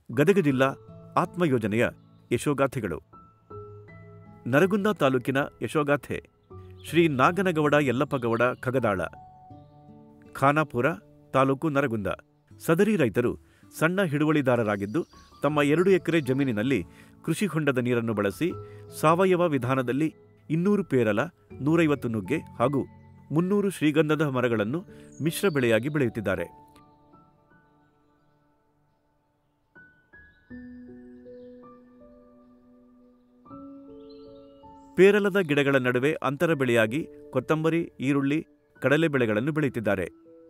ಗದಗ ಜಿಲ್ಲಾ ಆತ್ಮ ಯೋಜನೆಯ ಯಶೋಗಾಥೆಗಳು. ನರಗುಂದ ತಾಲೂಕಿನ ಯಶೋಗಾಥೆ ಶ್ರೀ ನಾಗನಗೌಡ ಯಲ್ಲಪ್ಪಗೌಡ ಖಗದಾಳ, ಖಾನಾಪುರ ತಾಲೂಕು ನರಗುಂದ. ಸದರಿ ರೈತರು ಸಣ್ಣ ಹಿಡುವಳಿದಾರರಾಗಿದ್ದು ತಮ್ಮ 2 ಎಕರೆ ಜಮೀನಿನಲ್ಲಿ ಕೃಷಿ ಹೊಂಡದ ನೀರನ್ನು ಬಳಸಿ ಸಾವಯವ ವಿಧಾನದಲ್ಲಿ 200 ಪೇರಲ, 150 ನುಗ್ಗೆ ಹಾಗೂ 300 ಶ್ರೀಗಂಧದ ಮರಗಳನ್ನು ಮಿಶ್ರ ಬೆಳೆಯಾಗಿ ಬೆಳೆಯುತ್ತಿದ್ದಾರೆ. ಪೇರಲದ ಗಿಡಗಳ ನಡುವೆ ಅಂತರ ಬೆಳೆಯಾಗಿ ಕೊತ್ತಂಬರಿ, ಈರುಳ್ಳಿ, ಕಡಲೆ ಬೆಳೆಗಳನ್ನು ಬೆಳೆಯುತ್ತಿದ್ದಾರೆ.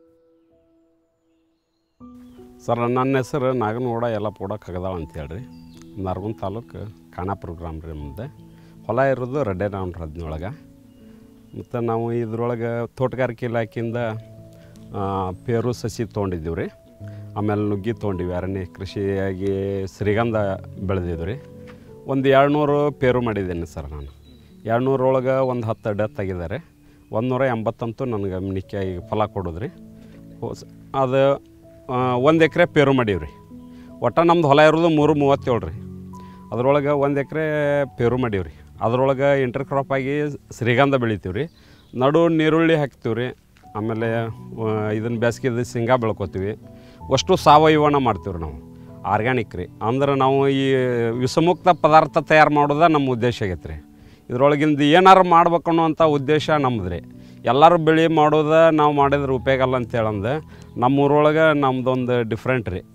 ಸರ್, ನನ್ನ ಹೆಸರು ನಾಗನಗೌಡ ಯಲ್ಲಪ್ಪಗೌಡ ಖಗದಾಳ ಅಂತ ಹೇಳ್ರಿ. ನರಗುಂದ ತಾಲೂಕು ಖಾನಾಪುರ ಗ್ರಾಮ ರೀ. ಮುಂದೆ ಹೊಲ ಇರೋದು ರೆಡ್ಡೆ ರಾಮರ ಹದಿನೊಳಗೆ. ಮತ್ತು ನಾವು ಇದ್ರೊಳಗೆ ತೋಟಗಾರಿಕೆ ಇಲಾಖೆಯಿಂದ ಪೇರು ಸಸಿ ತೊಗೊಂಡಿದ್ದೀವಿ ರೀ. ಆಮೇಲೆ ನುಗ್ಗಿ ತೊಗೊಂಡಿವಿ. ಅರಣ್ಯ ಕೃಷಿಯಾಗಿ ಶ್ರೀಗಂಧ ಬೆಳೆದಿದ್ವಿ ರೀ. ಒಂದು 200 ಪೇರು ಮಾಡಿದ್ದೀನಿ ಸರ್. ನಾನು 200 ಒಳಗೆ ಒಂದು 10 ಡೆತ್ ಆಗಿದ್ದಾರೆ. 180 ಅಂತೂ ನನಗೆ ಮಿನಿಕಾಯಿ ಫಲ ಕೊಡೋದ್ರಿ. ಅದು 1 ಎಕರೆ ಪೇರು ಮಾಡೀವಿ ರೀ. ಒಟ್ಟು ನಮ್ದು ಹೊಲ ಇರೋದು 337 ರೀ. ಅದರೊಳಗೆ 1 ಎಕರೆ ಪೇರು ಮಾಡೀವಿ ರೀ. ಅದರೊಳಗೆ ಇಂಟರ್ ಕ್ರಾಪ್ ಆಗಿ ಶ್ರೀಗಂಧ ಬೆಳಿತೀವಿ ರೀ. ನಡು ನೀರುಳ್ಳಿ ಹಾಕ್ತೀವಿ ರೀ. ಆಮೇಲೆ ಇದನ್ನು ಬೇಸಿಗೆದು ಶೇಂಗಾ ಬೆಳ್ಕೊತೀವಿ. ಅಷ್ಟು ಸಾವಯವನ ಮಾಡ್ತೀವಿ ರೀ ನಾವು, ಆರ್ಗ್ಯಾನಿಕ್ ರೀ. ಅಂದ್ರೆ ನಾವು ಈ ವಿಷಮುಕ್ತ ಪದಾರ್ಥ ತಯಾರು ಮಾಡೋದು ನಮ್ಮ ಉದ್ದೇಶ ಆಗೈತೆ ರೀ. ಇದರೊಳಗಿಂದ ಏನಾರು ಮಾಡ್ಬೇಕು ಅನ್ನೋಂಥ ಉದ್ದೇಶ ನಮ್ಮದು ರೀ. ಎಲ್ಲರೂ ಬೆಳೆ ಮಾಡೋದು ನಾವು ಮಾಡಿದ್ರೆ ಉಪಯೋಗ ಅಲ್ಲ ಅಂತೇಳಂದು ನಮ್ಮೂರೊಳಗೆ ನಮ್ಮದೊಂದು ಡಿಫ್ರೆಂಟ್ ರೀ.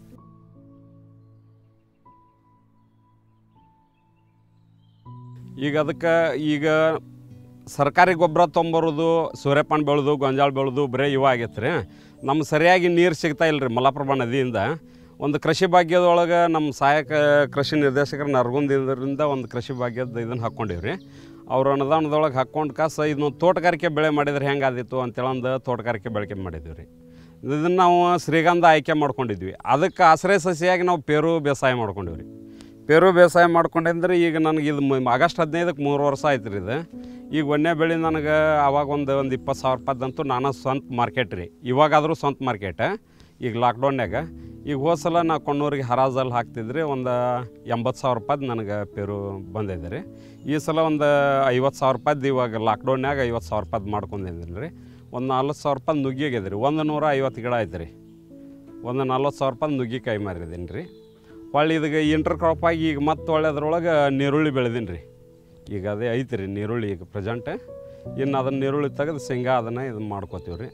ಈಗ ಸರ್ಕಾರಿ ಗೊಬ್ಬರ ತೊಗೊಂಬರೋದು, ಸೂರ್ಯಪಾನ ಬೆಳೆದು, ಗೊಂಜಾಳ ಬೆಳೆದು ಬರೀ ಇವ ಆಗೈತೆ ರೀ. ನಮ್ಗೆ ಸರಿಯಾಗಿ ನೀರು ಸಿಗ್ತಾ ಇಲ್ಲ ರೀ ಮಲಪ್ರಭಾ ನದಿಯಿಂದ. ಒಂದು ಕೃಷಿ ಭಾಗ್ಯದೊಳಗೆ ನಮ್ಮ ಸಹಾಯಕ ಕೃಷಿ ನಿರ್ದೇಶಕರು ನರಗುಂದದಿಂದ ಒಂದು ಕೃಷಿ ಭಾಗ್ಯದ ಇದನ್ನು ಹಾಕ್ಕೊಂಡಿವಿ ರೀ. ಅವ್ರ ಅನುದಾನದೊಳಗೆ ಹಾಕ್ಕೊಂಡು ಕಾಸು ಇದನ್ನು ತೋಟಗಾರಿಕೆ ಬೆಳೆ ಮಾಡಿದ್ರೆ ಹೆಂಗೆ ಆದಿತ್ತು ಅಂತೇಳಂದು ತೋಟಗಾರಿಕೆ ಬೆಳಕೆ ಮಾಡಿದ್ವಿ ರೀ. ಇದನ್ನು ನಾವು ಶ್ರೀಗಂಧ ಆಯ್ಕೆ ಮಾಡ್ಕೊಂಡಿದ್ವಿ. ಅದಕ್ಕೆ ಆಶ್ರಯ ಸಸಿಯಾಗಿ ನಾವು ಪೇರು ಬೇಸಾಯ ಮಾಡ್ಕೊಂಡಿವಿ ರೀ. ಪೇರು ಬೇಸಾಯ ಮಾಡ್ಕೊಂಡ್ರೆ ಈಗ ನನಗೆ ಇದು ಆಗಸ್ಟ್ 15ಕ್ಕೆ 3 ವರ್ಷ ಆಯ್ತು ರೀ. ಇದು ಈಗ ಒಂದೇ ಬೆಳೆ ನನಗೆ ಆವಾಗ ಒಂದು 20,000 ರೂಪಾಯ್ದಂತೂ ನಾನು ಸ್ವಂತ ಮಾರ್ಕೆಟ್ ರೀ. ಇವಾಗಾದರೂ ಸ್ವಂತ ಮಾರ್ಕೆಟ್. ಈಗ ಲಾಕ್ಡೌನ್ಯಾಗ ಈಗ ಹೋದ ಸಲ ನಾ ಕೊಣ್ಣೂರಿಗೆ ಹರಾಜಲ್ಲಿ ಹಾಕ್ತಿದ್ರಿ. ಒಂದು 80,000 ರೂಪಾಯ್ದು ನನಗೆ ಪೇರು ಬಂದಿದೆ ರೀ. ಈ ಸಲ ಒಂದು 50,000 ರೂಪಾಯ್ದು ಇವಾಗ ಲಾಕ್ಡೌನ್ಯಾಗ 50,000 ರೂಪಾಯ್ದು ಮಾಡ್ಕೊಂಡಿದ್ದೀನಿ ರೀ. ಒಂದು 40,000 ರೂಪಾಯಿ ನುಗ್ಗಿ ಆಗಿದೆ ರೀ. 150 ಗಿಡ ಐತೆ ರೀ. ಒಂದು 40,000 ರೂಪಾಯಿ ನುಗ್ಗಿಕಾಯಿ ಮಾರಿದ್ದೀನಿ ರೀ. ಹೊಳ್ಳಿ ಇದಕ್ಕೆ ಇಂಟರ್ ಕ್ರಾಪ್ ಆಗಿ ಈಗ ಮತ್ತೆ ಒಳ್ಳೆದ್ರೊಳಗೆ ನೀರುಳ್ಳಿ ಬೆಳೆದೀನಿ ರೀ. ಈಗ ಅದೇ ಐತೆ ರೀ ನೀರುಳ್ಳಿ ಈಗ ಪ್ರೆಸೆಂಟ್. ಇನ್ನು ಅದನ್ನು ನೀರುಳ್ಳಿ ತೆಗೆದು ಶೇಂಗಾ ಅದನ್ನು ಇದನ್ನು ಮಾಡ್ಕೋತೀವಿ ರೀ.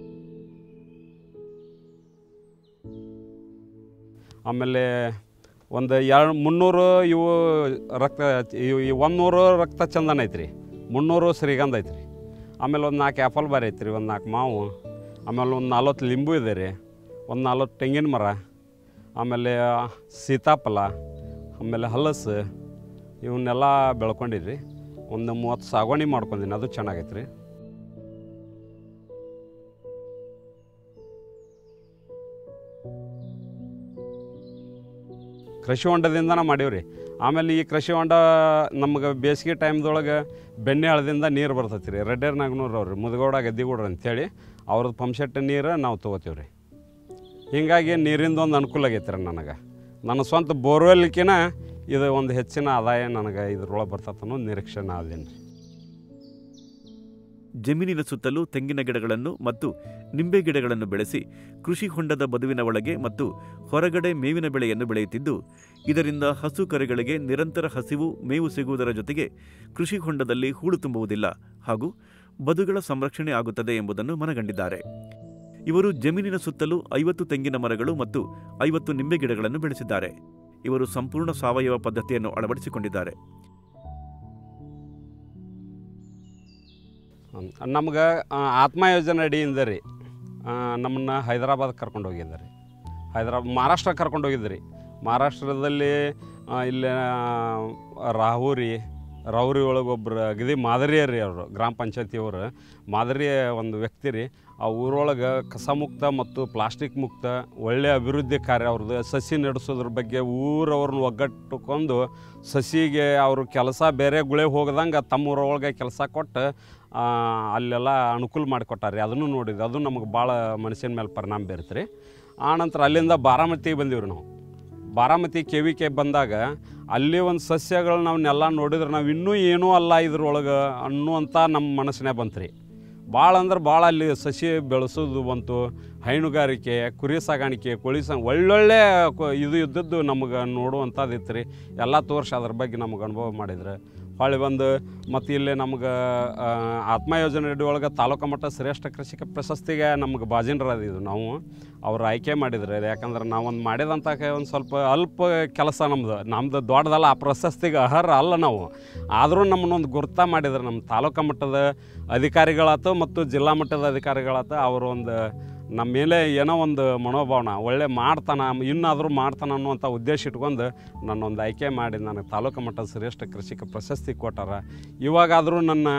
ಆಮೇಲೆ ಒಂದು 300 ಇವು ರಕ್ತ 100 ರಕ್ತ ಚಂದನ ಐತೆ ರೀ. 300 ಶ್ರೀಗಂಧ ಐತೆ ರೀ. ಆಮೇಲೆ ಒಂದು 4 ಆ್ಯಪಲ್ ಬಾರಿ ಐತೆ ರೀ. ಒಂದು 4 ಮಾವು. ಆಮೇಲೆ ಒಂದು 40 ಲಿಂಬು ಇದೆ ರೀ. ಒಂದು 40 ತೆಂಗಿನ ಮರ. ಆಮೇಲೆ ಸೀತಾಫಲ, ಆಮೇಲೆ ಹಲಸು, ಇವನ್ನೆಲ್ಲ ಬೆಳ್ಕೊಂಡಿರಿ. ಒಂದು 30 ಸಾಗುವಣಿ ಮಾಡ್ಕೊಂಡಿನಿ. ಅದು ಚೆನ್ನಾಗೈತೆ ರೀ. ಕೃಷಿ ಹೊಂಡದಿಂದನೇ ಮಾಡೀವಿ ರೀ. ಆಮೇಲೆ ಈ ಕೃಷಿ ಹೊಂಡ ನಮ್ಗೆ ಬೇಸಿಗೆ ಟೈಮ್ದೊಳಗೆ ಬೆಣ್ಣೆ ಹಳದಿಂದ ನೀರು ಬರ್ತೈತಿ ರೀ. ರೆಡ್ಡೇರ್ ನಾಗನೂರು ಅವ್ರಿ ಮುದಗೌಡ ಗದ್ದಿಗೌಡ್ರು ಅಂಥೇಳಿ ಅವ್ರದ್ದು ಪಂಪ್ಸೆಟ್ ನೀರು ನಾವು ತೊಗೋತೀವಿ ರೀ. ಹೀಗಾಗಿ ನೀರಿಂದ ಒಂದು ಅನುಕೂಲ ಆಗೈತೆ ರೀ ನನಗೆ. ನನ್ನ ಸ್ವಂತ ಬೋರ್ವೆಲ್ಕಿನ ಇದು ಒಂದು ಹೆಚ್ಚಿನ ಆದಾಯ ನನಗೆ ಇದ್ರೊಳಗೆ ಬರ್ತೈತೆ ಅನ್ನೋ ನಿರೀಕ್ಷೆ ಆದೇನು ರೀ. ಜಮೀನಿನ ಸುತ್ತಲೂ ತೆಂಗಿನ ಗಿಡಗಳನ್ನು ಮತ್ತು ನಿಂಬೆ ಗಿಡಗಳನ್ನು ಬೆಳೆಸಿ ಕೃಷಿ ಹೊಂಡದ ಬದುವಿನ ಒಳಗೆ ಮತ್ತು ಹೊರಗಡೆ ಮೇವಿನ ಬೆಳೆಯನ್ನು ಬೆಳೆಯುತ್ತಿದ್ದು, ಇದರಿಂದ ಹಸು ಕರುಗಳಿಗೆ ನಿರಂತರ ಹಸಿವು ಮೇವು ಸಿಗುವುದರ ಜೊತೆಗೆ ಕೃಷಿ ಹೊಂಡದಲ್ಲಿ ಹೂಳು ತುಂಬುವುದಿಲ್ಲ ಹಾಗೂ ಬದುಗಳ ಸಂರಕ್ಷಣೆ ಆಗುತ್ತದೆ ಎಂಬುದನ್ನು ಮನಗಂಡಿದ್ದಾರೆ. ಇವರು ಜಮೀನಿನ ಸುತ್ತಲೂ 50 ತೆಂಗಿನ ಮರಗಳು ಮತ್ತು 50 ನಿಂಬೆ ಗಿಡಗಳನ್ನು ಬೆಳೆಸಿದ್ದಾರೆ. ಇವರು ಸಂಪೂರ್ಣ ಸಾವಯವ ಪದ್ಧತಿಯನ್ನು ಅಳವಡಿಸಿಕೊಂಡಿದ್ದಾರೆ. ನಮ್ಗೆ ಆತ್ಮ ಯೋಜನೆ ಅಡಿಯಿಂದ ರೀ ನಮ್ಮನ್ನು ಹೈದರಾಬಾದ್ ಕರ್ಕೊಂಡು ಹೋಗಿದ್ದಾರೆ. ಮಹಾರಾಷ್ಟ್ರ ಕರ್ಕೊಂಡು ಹೋಗಿದ್ರಿ. ಮಹಾರಾಷ್ಟ್ರದಲ್ಲಿ ಇಲ್ಲಿ ರಾಹುರಿ ಒಳಗೆ ಒಬ್ಬರು ಅಗದಿ ಮಾದರಿಯ ರೀ. ಅವರು ಗ್ರಾಮ ಪಂಚಾಯತಿಯವರು ಮಾದರಿಯ ಒಂದು ವ್ಯಕ್ತಿ ರೀ. ಆ ಊರೊಳಗೆ ಕಸಮುಕ್ತ ಮತ್ತು ಪ್ಲಾಸ್ಟಿಕ್ ಮುಕ್ತ ಒಳ್ಳೆಯ ಅಭಿವೃದ್ಧಿ ಕಾರ್ಯ ಅವ್ರದ್ದು. ಸಸಿ ನಡೆಸೋದ್ರ ಬಗ್ಗೆ ಊರವ್ರನ್ನ ಒಗ್ಗಟ್ಟುಕೊಂಡು ಸಸಿಗೆ ಅವರು ಕೆಲಸ ಬೇರೆ ಗುಳೆ ಹೋಗ್ದಂಗೆ ತಮ್ಮ ಊರೊಳಗೆ ಕೆಲಸ ಕೊಟ್ಟು ಅಲ್ಲೆಲ್ಲ ಅನುಕೂಲ ಮಾಡಿಕೊಟ್ಟಾರೆ. ಅದನ್ನು ನೋಡಿದ್ವಿ. ಅದು ನಮಗೆ ಭಾಳ ಮನುಷ್ಯನ ಮೇಲೆ ಪರಿಣಾಮ ಬೀರುತ್ತೆ ರೀ. ಆನಂತರ ಅಲ್ಲಿಂದ ಬಾರಾಮತಿಗೆ ಬಂದೀವಿ ರೀ ನಾವು. ಬಾರಾಮತಿ KVK ಬಂದಾಗ ಅಲ್ಲಿ ಒಂದು ಸಸ್ಯಗಳು ನಾವನ್ನೆಲ್ಲ ನೋಡಿದ್ರೆ ನಾವು ಇನ್ನೂ ಏನೂ ಅಲ್ಲ ಇದ್ರೊಳಗೆ ಅನ್ನುವಂಥ ನಮ್ಮ ಮನಸ್ಸಿನೇ ಬಂತು ರೀ. ಭಾಳ ಅಂದ್ರೆ ಭಾಳ ಅಲ್ಲಿ ಸಸಿ ಬೆಳೆಸೋದು ಬಂತು, ಹೈನುಗಾರಿಕೆ, ಕುರಿ ಸಾಗಾಣಿಕೆ, ಕೋಳಿ ಒಳ್ಳೊಳ್ಳೆ ಇದು ಇದ್ದದ್ದು ನಮಗೆ ನೋಡುವಂಥದ್ದು ಇತ್ತು ರೀ. ಎಲ್ಲ ತೋರಿಸಿ ಅದ್ರ ಬಗ್ಗೆ ನಮಗೆ ಅನುಭವ ಮಾಡಿದ್ರೆ ಹೊಳ್ಳಿ ಬಂದು ಮತ್ತು ಇಲ್ಲಿ ನಮ್ಗೆ ಆತ್ಮ ಯೋಜನೆ ಒಳಗೆ ತಾಲೂಕು ಮಟ್ಟ ಶ್ರೇಷ್ಠ ಕೃಷಿಕ ಪ್ರಶಸ್ತಿಗೆ ನಮ್ಗೆ ಬಾಜಿನರದಿದ್ದು ನಾವು ಅವ್ರು ಆಯ್ಕೆ ಮಾಡಿದ್ರೆ. ಯಾಕಂದ್ರೆ ನಾವೊಂದು ಮಾಡಿದಂಥ ಒಂದು ಸ್ವಲ್ಪ ಅಲ್ಪ ಕೆಲಸ ನಮ್ಮದು ದೊಡ್ಡದಲ್ಲ, ಆ ಪ್ರಶಸ್ತಿಗೆ ಅರ್ಹರ ಅಲ್ಲ ನಾವು. ಆದರೂ ನಮ್ಮನ್ನೊಂದು ಗುರ್ತ ಮಾಡಿದ್ರೆ ನಮ್ಮ ತಾಲೂಕು ಮಟ್ಟದ ಅಧಿಕಾರಿಗಳಾಯ್ತು ಮತ್ತು ಜಿಲ್ಲಾ ಮಟ್ಟದ ಅಧಿಕಾರಿಗಳಾಯ್ತು. ಅವರು ಒಂದು ನಮ್ಮ ಮೇಲೆ ಏನೋ ಒಂದು ಮನೋಭಾವನ ಒಳ್ಳೆ ಮಾಡ್ತಾನೆ, ಇನ್ನಾದರೂ ಮಾಡ್ತಾನೆ ಅನ್ನುವಂಥ ಉದ್ದೇಶ ಇಟ್ಕೊಂಡು ನನ್ನೊಂದು ಆಯ್ಕೆ ಮಾಡಿ ನನಗೆ ತಾಲೂಕು ಮಟ್ಟದ ಶ್ರೇಷ್ಠ ಕೃಷಿಕ ಪ್ರಶಸ್ತಿ ಕೊಟ್ಟಾರ. ಇವಾಗಾದರೂ ನನ್ನ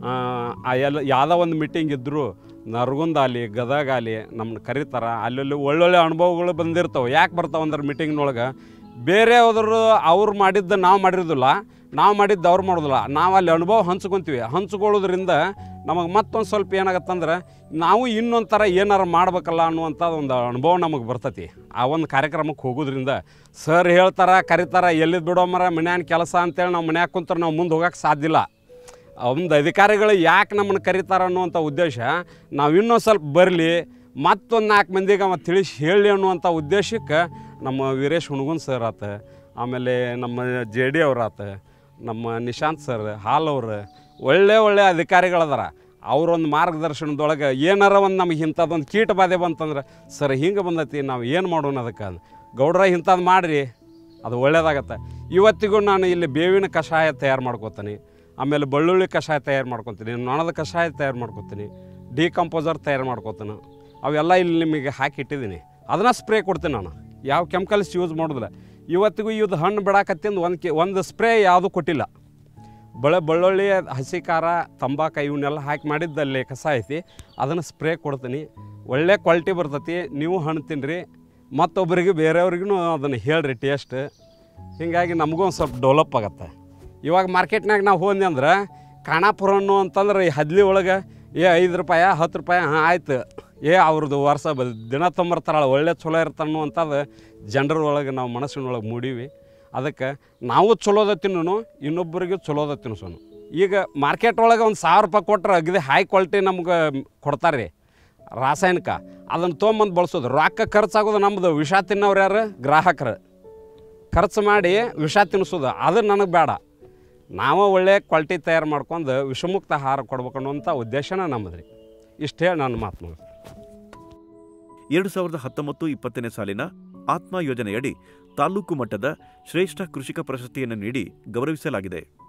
ಯಾವುದೋ ಒಂದು ಮೀಟಿಂಗ್ ಇದ್ದರೂ ನರಗುಂದಾಗಲಿ ಗದಗಾಗಲಿ ನಮ್ಮನ್ನ ಕರೀತಾರೆ. ಅಲ್ಲಿ ಒಳ್ಳೊಳ್ಳೆ ಅನುಭವಗಳು ಬಂದಿರ್ತಾವೆ. ಯಾಕೆ ಬರ್ತಾವೆ ಅಂದ್ರೆ ಮೀಟಿಂಗ್ನೊಳಗೆ ಬೇರೆಯವರು ಅವ್ರು ಮಾಡಿದ್ದು ನಾವು ಮಾಡಿರೋದಿಲ್ಲ, ನಾವು ಮಾಡಿದ್ದು ಅವ್ರು ಮಾಡೋದಿಲ್ಲ. ನಾವು ಅಲ್ಲಿ ಅನುಭವ ಹಂಚ್ಕೊತೀವಿ. ಹಂಚ್ಕೊಳ್ಳೋದ್ರಿಂದ ನಮಗೆ ಮತ್ತೊಂದು ಸ್ವಲ್ಪ ಏನಾಗತ್ತಂದ್ರೆ ನಾವು ಇನ್ನೊಂದು ಥರ ಏನಾರು ಮಾಡ್ಬೇಕಲ್ಲ ಅನ್ನುವಂಥದ್ದು ಒಂದು ಅನುಭವ ನಮಗೆ ಬರ್ತೈತಿ. ಆ ಒಂದು ಕಾರ್ಯಕ್ರಮಕ್ಕೆ ಹೋಗೋದ್ರಿಂದ ಸರ್ ಹೇಳ್ತಾರೆ, ಕರೀತಾರೆ, ಎಲ್ಲಿದ್ದು ಬಿಡೋ ಮರ ಮನ್ಯಾನ ಕೆಲಸ ಅಂತೇಳಿ ನಾವು ಮನ್ಯಾಗ ಕುಂತ್ರೆ ನಾವು ಮುಂದೆ ಹೋಗೋಕ್ಕೆ ಸಾಧ್ಯ ಇಲ್ಲ. ಒಂದು ಅಧಿಕಾರಿಗಳು ಯಾಕೆ ನಮ್ಮನ್ನು ಕರೀತಾರೆ ಅನ್ನುವಂಥ ಉದ್ದೇಶ ನಾವು ಇನ್ನೊಂದು ಸ್ವಲ್ಪ ಬರಲಿ, ಮತ್ತೊಂದು 4 ಮಂದಿಗೆ ಅವ ತಿಳಿಸಿ ಹೇಳಿ ಅನ್ನುವಂಥ ಉದ್ದೇಶಕ್ಕೆ ನಮ್ಮ ವೀರೇಶ್ ಹುಣಗುನ್ ಸರ್ ಆತ, ಆಮೇಲೆ ನಮ್ಮ JD ಅವ್ರಾತ, ನಮ್ಮ ನಿಶಾಂತ್ ಸರ್ ಹಾಲವ್ರು ಒಳ್ಳೆ ಅಧಿಕಾರಿಗಳದಾರ. ಅವರೊಂದು ಮಾರ್ಗದರ್ಶನದೊಳಗೆ ಏನಾರ ಒಂದು ನಮಗೆ ಇಂಥದ್ದೊಂದು ಕೀಟ ಬಾಧೆ ಬಂತಂದ್ರೆ ಸರ್ ಹಿಂಗೆ ಬಂದೈತಿ, ನಾವು ಏನು ಮಾಡೋಣ ಅದಕ್ಕೆ ಗೌಡ್ರ ಇಂಥದ್ದು ಮಾಡಿರಿ, ಅದು ಒಳ್ಳೇದಾಗತ್ತೆ. ಇವತ್ತಿಗೂ ನಾನು ಇಲ್ಲಿ ಬೇವಿನ ಕಷಾಯ ತಯಾರು ಮಾಡ್ಕೊತೀನಿ, ಆಮೇಲೆ ಬೆಳ್ಳುಳ್ಳಿ ಕಷಾಯ ತಯಾರು ಮಾಡ್ಕೊತೀನಿ, ನೊಣದ ಕಷಾಯ ತಯಾರು ಮಾಡ್ಕೊತೀನಿ, ಡಿಕಂಪೋಸರ್ ತಯಾರು ಮಾಡ್ಕೊತೀನಿ. ಅವೆಲ್ಲ ಇಲ್ಲಿ ನಿಮಗೆ ಹಾಕಿಟ್ಟಿದ್ದೀನಿ. ಅದನ್ನು ಸ್ಪ್ರೇ ಕೊಡ್ತೀನಿ ನಾನು, ಯಾವ ಕೆಮಿಕಲ್ಸ್ ಯೂಸ್ ಮಾಡೋದಿಲ್ಲ. ಇವತ್ತಿಗೂ ಇದು ಹಣ್ಣು ಬಿಡಾಕತ್ತಿಂದು ಒಂದು ಸ್ಪ್ರೇ ಯಾವುದೂ ಕೊಟ್ಟಿಲ್ಲ. ಬೆಳ್ಳುಳ್ಳಿ, ಹಸಿ ಖಾರ, ತಂಬಾಕು ಇವನ್ನೆಲ್ಲ ಹಾಕಿ ಮಾಡಿದ್ದಲ್ಲಿ ಕಸ ಐತಿ, ಅದನ್ನು ಸ್ಪ್ರೇ ಕೊಡ್ತೀನಿ. ಒಳ್ಳೆ ಕ್ವಾಲಿಟಿ ಬರ್ತೈತಿ. ನೀವು ಹಣ್ಣು ತಿನ್ನಿರಿ, ಮತ್ತೊಬ್ಬರಿಗೆ ಬೇರೆಯವ್ರಿಗೂ ಅದನ್ನು ಹೇಳ್ರಿ ಟೇಸ್ಟ್. ಹೀಗಾಗಿ ನಮಗೂ ಒಂದು ಸ್ವಲ್ಪ ಡೆವಲಪ್ ಆಗತ್ತೆ. ಇವಾಗ ಮಾರ್ಕೆಟ್ನಾಗ ನಾವು ಹೋದ್ನಿ ಅಂದ್ರೆ ಖಾನಾಪುರ ಅಂತಂದ್ರೆ ಈ ಹದ್ಲಿ ಒಳಗೆ 5 ರೂಪಾಯಿ 10 ರೂಪಾಯಿ ಆಯ್ತು, ಅವ್ರದ್ದು ವರ್ಷ ದಿನ ತೊಂಬರ್ತಾರಲ್ಲ, ಒಳ್ಳೆ ಚಲೋ ಇರ್ತಾನು ಅಂತದು ಜನರ ಒಳಗೆ ನಾವು ಮನಸ್ಸಿನೊಳಗೆ ಮೂಡೀವಿ. ಅದಕ್ಕೆ ನಾವು ಚಲೋದ ತಿನ್ನೋನು, ಇನ್ನೊಬ್ಬರಿಗೆ ಚಲೋದ ತಿನ್ನಿಸೋನು. ಈಗ ಮಾರ್ಕೆಟ್ ಒಳಗೆ ಒಂದು 1000 ರೂಪಾಯಿ ಕೊಟ್ಟರೆ ಅಗದಿ ಹೈ ಕ್ವಾಲಿಟಿ ನಮ್ಗೆ ಕೊಡ್ತಾರೆ ರೀ ರಾಸಾಯನಿಕ. ಅದನ್ನು ತೊಗೊಂಬಂದು ಬಳಸೋದು, ರೊಕ್ಕ ಖರ್ಚಾಗೋದು ನಮ್ಮದು. ವಿಷ ತಿನ್ನೋರು ಯಾರು? ಗ್ರಾಹಕರು. ಖರ್ಚು ಮಾಡಿ ವಿಷ ತಿನ್ನಿಸೋದು ಅದು ನನಗೆ ಬೇಡ. ನಾವು ಒಳ್ಳೆ ಕ್ವಾಲಿಟಿ ತಯಾರು ಮಾಡ್ಕೊಂಡು ವಿಷಮುಕ್ತ ಆಹಾರ ಕೊಡ್ಬೇಕು ಅನ್ನೋಂಥ ಉದ್ದೇಶನ ನಮ್ಮದು ರೀ. ಇಷ್ಟು ಹೇಳಿ ನನ್ನ ಮಾತು ಮುಗಿಸ್ತೀನಿ. 2019-20 ಸಾಲಿನ ಆತ್ಮ ಯೋಜನೆಯಡಿ ತಾಲೂಕು ಮಟ್ಟದ ಶ್ರೇಷ್ಠ ಕೃಷಿಕ ಪ್ರಶಸ್ತಿಯನ್ನು ನೀಡಿ ಗೌರವಿಸಲಾಗಿದೆ.